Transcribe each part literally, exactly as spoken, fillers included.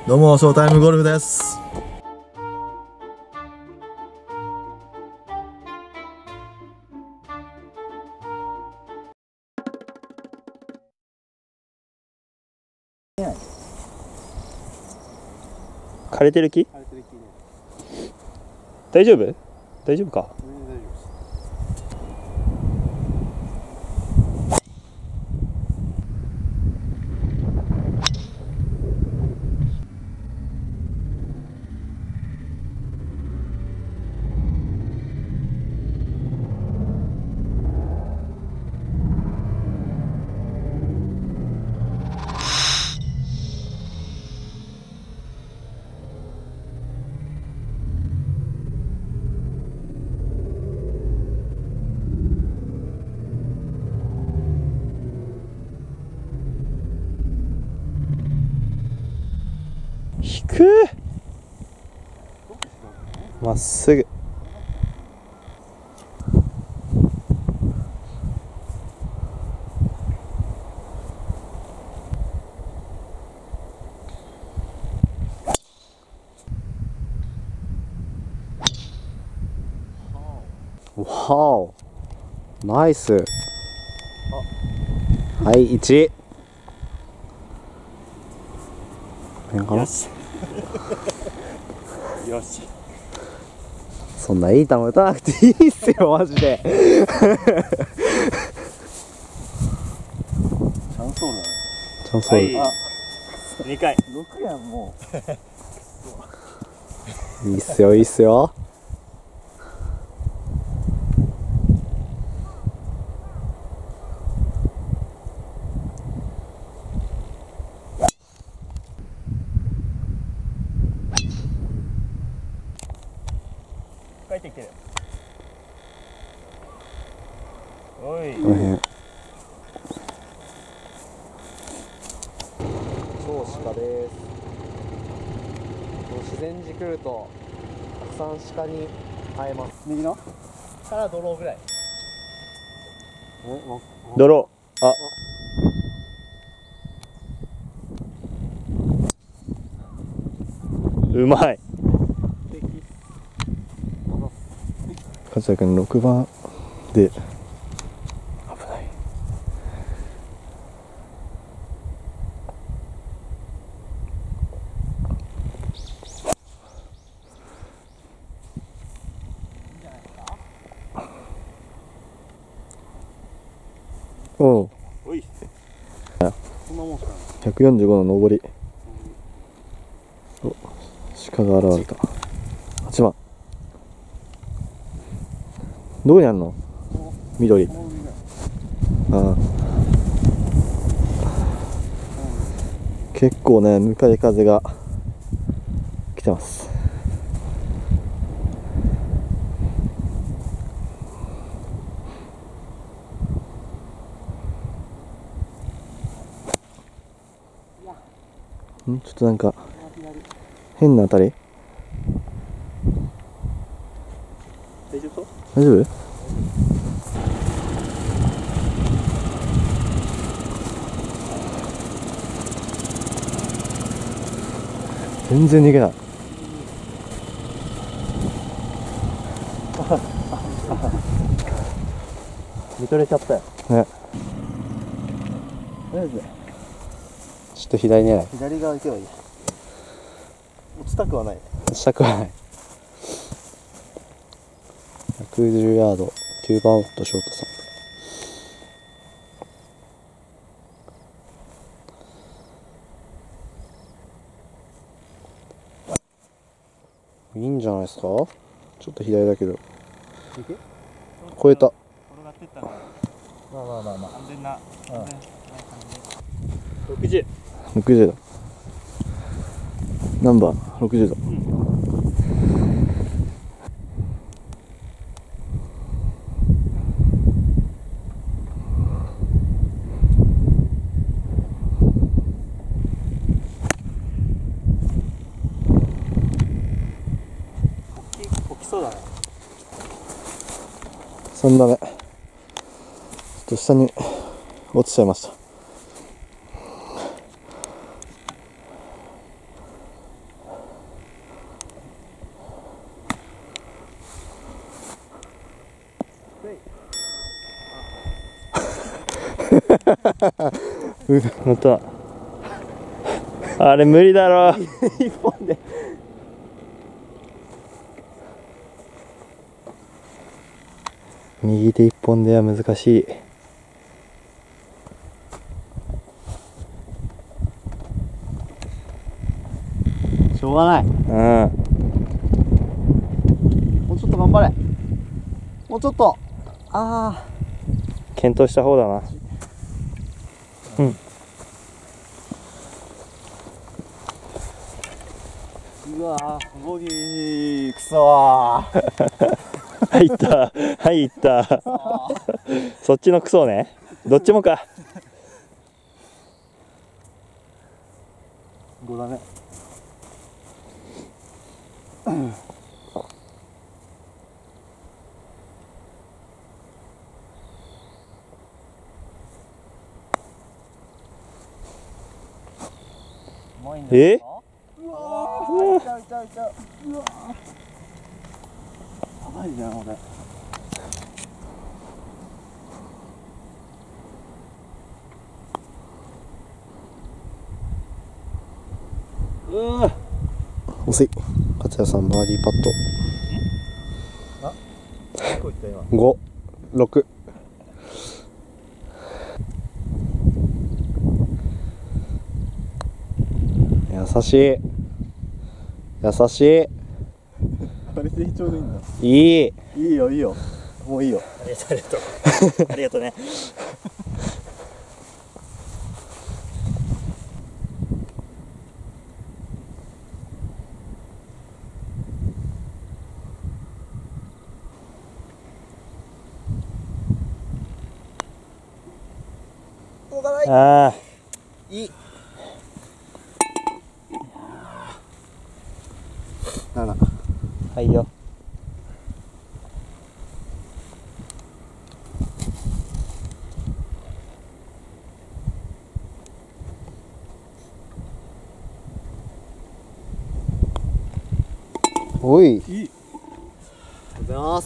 どうも、ショータイムゴルフです。 枯れてる木？大丈夫？大丈夫か？引く。まっすぐ。わお、ナイス。はい、いち。よしよし。そんないい球打たなくていいっすよ、マジで。チャンソールだね。チャンソール。はい、にかい。ろくやん、もう。いいっすよ、いいっすよ。帰ってきてる。おい。この辺。超鹿です。自然寺来るとたくさん鹿に会えます。右のからドローぐらい。ドロー。あ。うまい。勝也君ろくばんで危ない。おう。おい。そんなもんしかない。ひゃくよんじゅうごの上り。お、鹿が現れた。はちばん。どこにあるの？緑。ああ。結構ね、向かい風が来てます。ん？ちょっとなんか変な当たり？大丈夫？大丈夫？全然逃げない。見とれちゃったよ。ね。とりあえずちょっと左狙い。左側行けばいい。落ちたくはない。落ちたくはない。ひゃくじゅうヤード、きゅうばんウッドショートさん。いいんじゃないですか。ちょっと左だけど。超えた。転がってったの。まあまあまあまあ。安全な。安全な感じで。六十。六十だ。ナンバー六十だ。うん、起きそうだね。三打目。ちょっと下に落ちちゃいました。 本当あれ無理だろ。一本で。右手一本では難しい。 しょうがない。うん。もうちょっと頑張れ。もうちょっと。ああ。 検討した方だな。うん。 うわー、ボギー、くそー。 入った、入った。そっちのクソね。どっちもか。 ごだね。 え？ うわー、いちゃういちゃういちゃう。うわー。やばいじゃん、俺。うわ。 遅い。勝也さんバーディーパット。ご、ろく。優しい。優しい。 あれでちょうどいいんだ。 いい。 いいよいいよ。もういいよ。 ありがとうありがとう。ありがとうね。ああ。 いい。なな。 はいよ。 おい。 いい。ありがとうございます。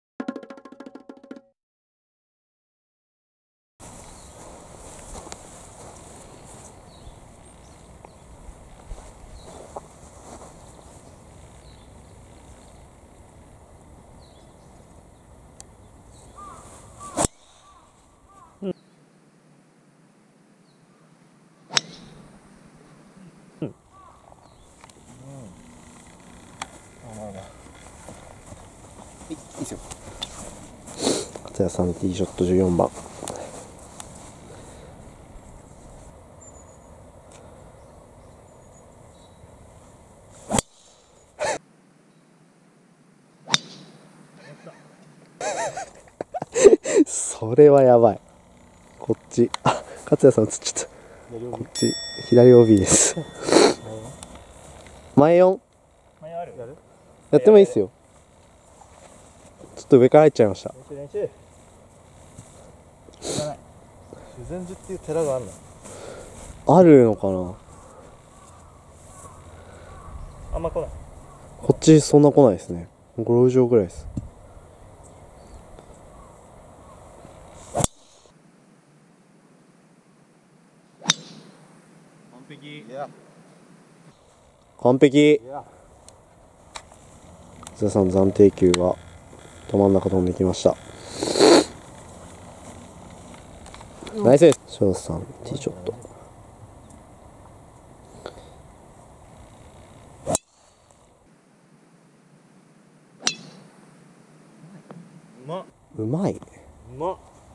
いいっすよ。 勝也さんのティーショットじゅうよんばん。それはやばい。こっち。あ、勝也さん映っちゃった。こっち。左 オービー です。前よん。 前ある？ やってもいいっすよ。ちょっと上から入っちゃいました。 練習練習。知らない。修善寺っていう寺があるの？ あるのかな。 あんま来ない。 こっちそんな来ないですね。ご路上ぐらいです。 完璧。 完璧。勝也さん暫定球がど真ん中飛んできました。ナイスです。翔さんティーショット。 うまっ。 うまい。 うまっ。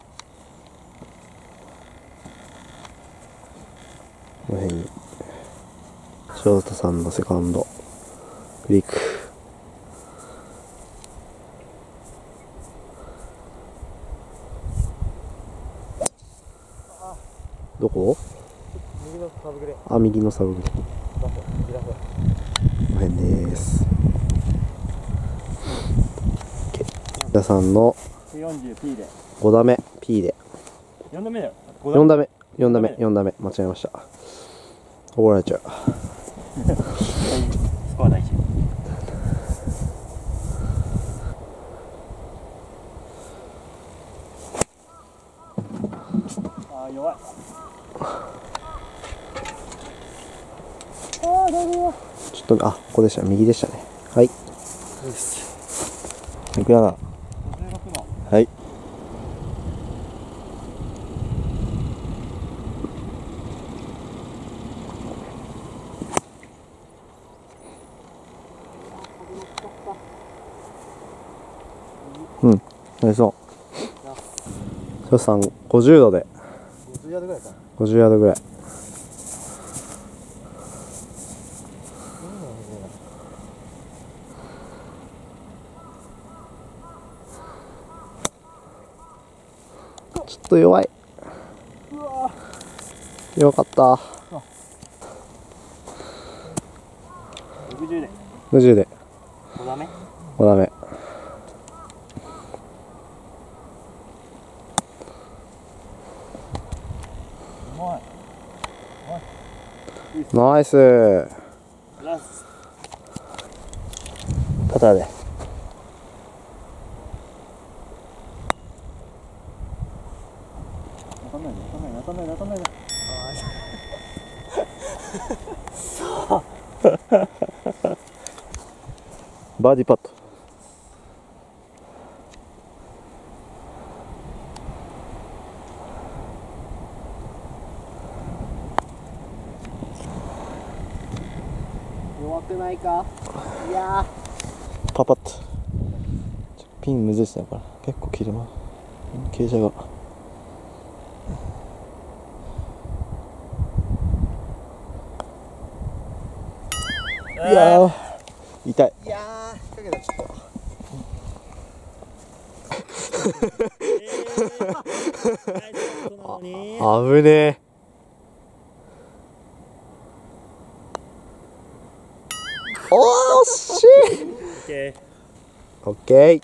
この辺に翔太さんのセカンドクリック。どこ？ 右のサブグレ。 あ、右のサブグレ。この辺です。皆さんのよんじゅうピー でご打目 P でよん打目だよ。 よん打目よん打目よん打目間違えました。怒られちゃう。 スコア大事。 あー、よちょっと、あ、ここでした。右でしたね。はい。ろくじゅうなな。はい。うん、ナイスオン。翔さん、ごじゅうどで。 ごじゅうヤードぐらいかな。 ごじゅうヤードぐらい。ちょっと弱い。弱かった。 ろくじゅうで。 ろくじゅうで。 ごダメ。 ごダメ。ナイス。パターで。 当たんないで、当たんないで、当たんないで、当たんないで。 バーディーパット。 弱くないか。いやパパッと。ピンむずいっすね、これ。結構切れます。傾斜が。いやー、痛い。 いやー、引っ掛けた、ちょっと。 危ねえ。おー、惜しい。 オッケー。 オッケー。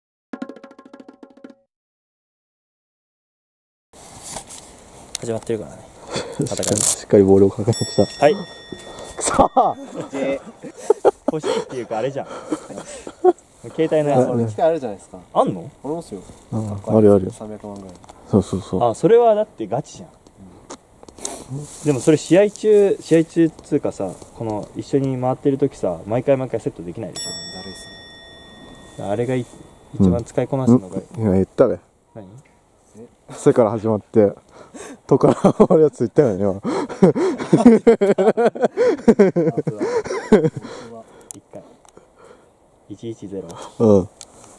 始まってるからね。戦い。 しっかりボールを確認した。 はい。 くそー。 欲しいっていうかあれじゃん。携帯のやつ。 これ機械あるじゃないですか。 あんの？ ありますよ。 うん、あるある。 さんびゃくまんぐらい。 そうそうそう。 あ、それはだってガチじゃん。でもそれ試合中試合中っつうかさ、この一緒に回ってる時さ、毎回毎回セットできないでしだるいっすね。 ょ。あれがい一番使いこなすのが、 今言ったべ。 何？ せから始まって「と」から終わるやつ言ったよね今。 一回いちいちゼロ。 うん。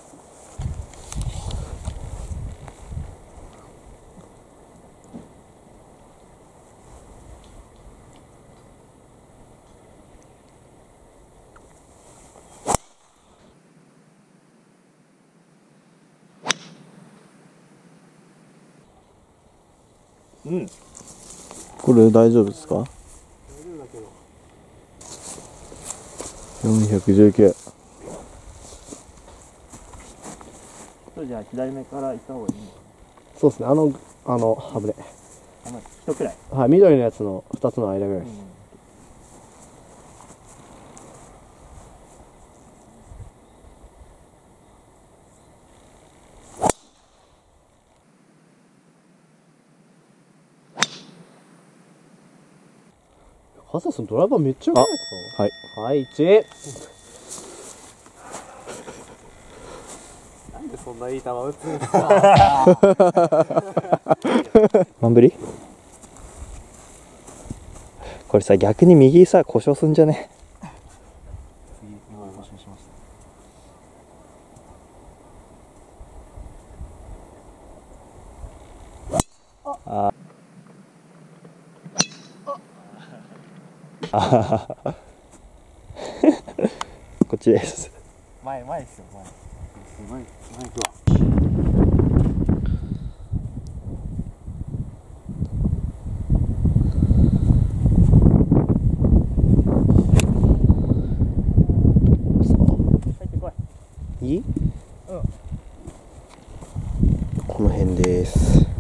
うん。 これ大丈夫ですか？ 大丈夫だけど。 よんひゃくじゅうきゅう。 じゃあ左目から行った方がいいのかそうですね。あのあのハブで。 な。あ、一くらい。 はい、緑のやつのふたつの間ぐらいです。カサさんドライバーめっちゃうまいですか？はい。はい、いち。 なんでそんないい球打つんですか。 マンブリ？これさ、逆に右さ故障すんじゃね？ 次、今故障しました。 ああこっちです。 前、前ですよ、前。すごい、前行くわ。 入ってこい。 いい？ うん。 この辺です。 よ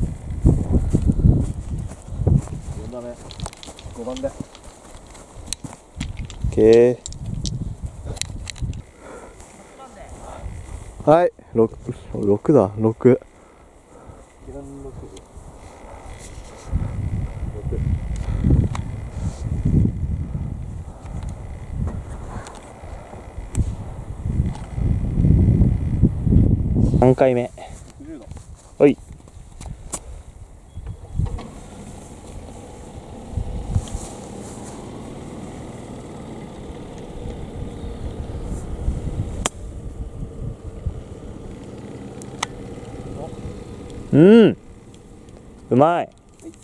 んだめ。ごばんで。 オッケー。はい、ろく、ろくだ、ろく。 さんかいめ。はい。うん、うまい。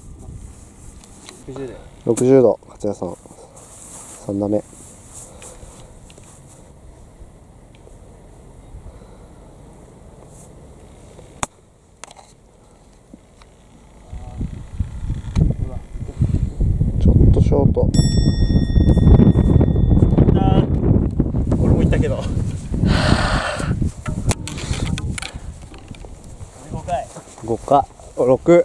ろくじゅうど、勝也さんさん打目。ちょっとショート。 俺も行ったけどごかいごかろく。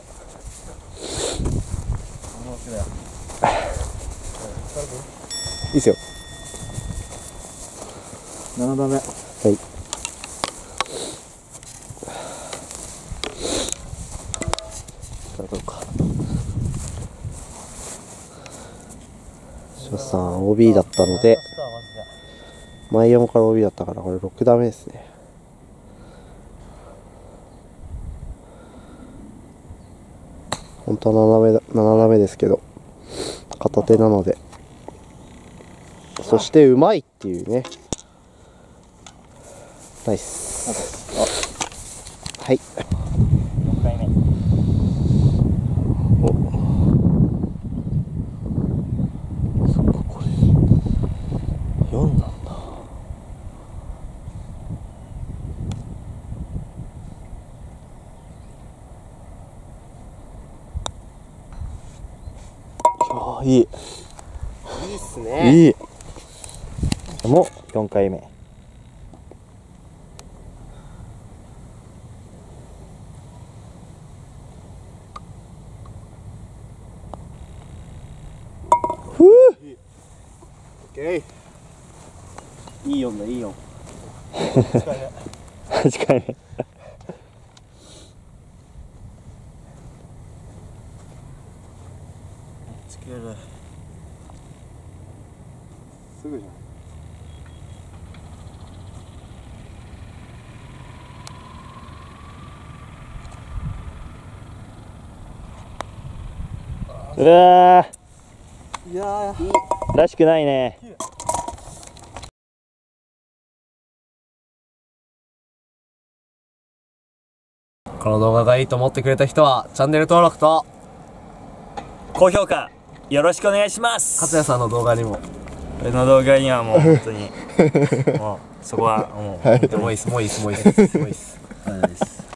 いいっすよ。 なな打目。 はい。どうか。翔さん オービー だったので、前よんから オービー だったからこれろく打目ですね。本当はなな打目だ、なな打目ですけど片手なので。そしてうまいっていうね。ナイス。はい。よんかいめ。お。そっか、これよんなんだ。いやー、いい。いいっすね。いい。 もうよんかいめ。 ふう。オッケー。いいよんだ、いいよん。 はちかいめ。 つける。すぐじゃん。 うわー、いやー、 らしくないね。 この動画がいいと思ってくれた人はチャンネル登録と高評価よろしくお願いします。 勝也さんの動画にも。 俺の動画にはもう本当にもうそこはもう、 もういいっすもういいっすもういいっすもういいっす。